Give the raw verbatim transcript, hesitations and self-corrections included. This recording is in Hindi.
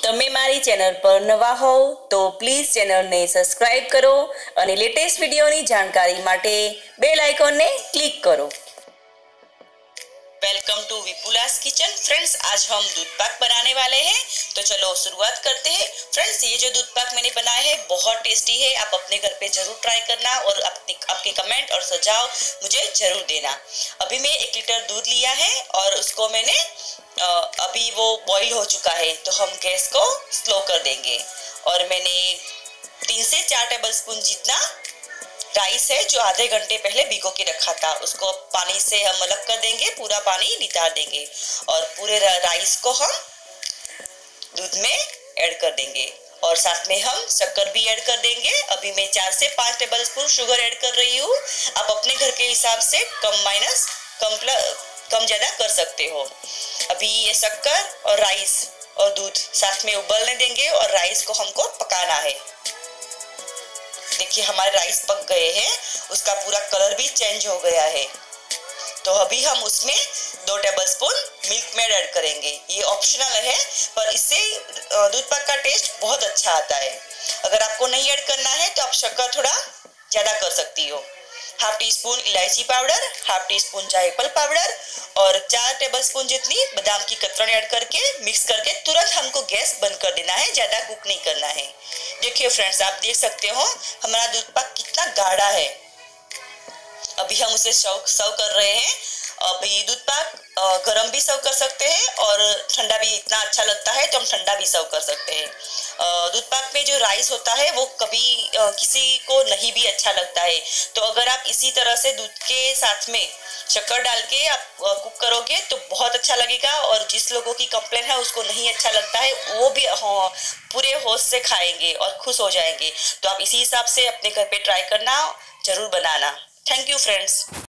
તમે મારી ચેનલ પર નવા હોવ તો પ્લીઝ ચેનલને સબસ્ક્રાઇબ કરો અને લેટેસ્ટ વિડીયોની જાણકારી માટે બેલ આઇકોનને ક્લિક करो। Welcome to Vipula's kitchen. Friends, आज हम दूध पाक बनाने वाले हैं, तो चलो शुरुआत करते हैं। फ्रेंड्स, ये जो दूध पाक मैंने बनाया है बहुत टेस्टी है, आप अपने घर पे जरूर ट्राई करना और अपने आपके कमेंट और सुझाव मुझे जरूर देना। अभी मैं एक लीटर दूध लिया है और उसको मैंने अभी वो बॉईल हो चुका है, तो हम गैस को स्लो कर देंगे। और मैंने तीन से चार टेबल स्पून जितना राइस है जो आधे घंटे पहले भिगो के रखा था, उसको पानी से हम अलग कर देंगे, पूरा पानी नितार देंगे और पूरे राइस को हम दूध में ऐड कर देंगे और साथ में हम शक्कर भी ऐड कर देंगे। अभी मैं चार से पाँच टेबल स्पून शुगर ऐड कर रही हूँ। आप अपने घर के हिसाब से कम माइनस कम कम ज़्यादा कर सकते हो। अभी ये शक्कर और राइस और दूध साथ में उबलने देंगे और राइस को हमको पकाना है। देखिए हमारे राइस पक गए हैं, उसका पूरा कलर भी चेंज हो गया है। तो अभी हम उसमें दो टेबलस्पून मिल्क मेड ऐड करेंगे। ये ऑप्शनल है, पर इससे दूध पाक का टेस्ट बहुत अच्छा आता है। अगर आपको नहीं ऐड करना है तो आप शक्कर थोड़ा ज़्यादा कर सकती हो। हाफ टी स्पून इलायची पाउडर, हाफ टी स्पून जायफल पाउडर और चार टेबलस्पून जितनी बादाम की कतरन ऐड करके मिक्स करके तुरंत हमको गैस बंद कर देना है, ज़्यादा कुक नहीं करना है। देखिए फ्रेंड्स, आप देख सकते हो हमारा दूध पाक कितना गाढ़ा है। अभी हम उसे सर्व सर्व कर रहे हैं। अभी दूध पाक गरम भी सर्व कर सकते हैं और ठंडा भी इतना अच्छा लगता है तो हम ठंडा भी सर्व कर सकते हैं। दूध पाक में जो राइस होता है वो कभी किसी को नहीं भी अच्छा लगता है, तो अगर आप इसी तरह से दूध के साथ में शक्कर डाल के आप कुक करोगे तो बहुत अच्छा लगेगा। और जिस लोगों की कंप्लेन है उसको नहीं अच्छा लगता है, वो भी पूरे होश से खाएंगे और खुश हो जाएंगे। तो आप इसी हिसाब से अपने घर पे ट्राई करना, जरूर बनाना। Thank you friends.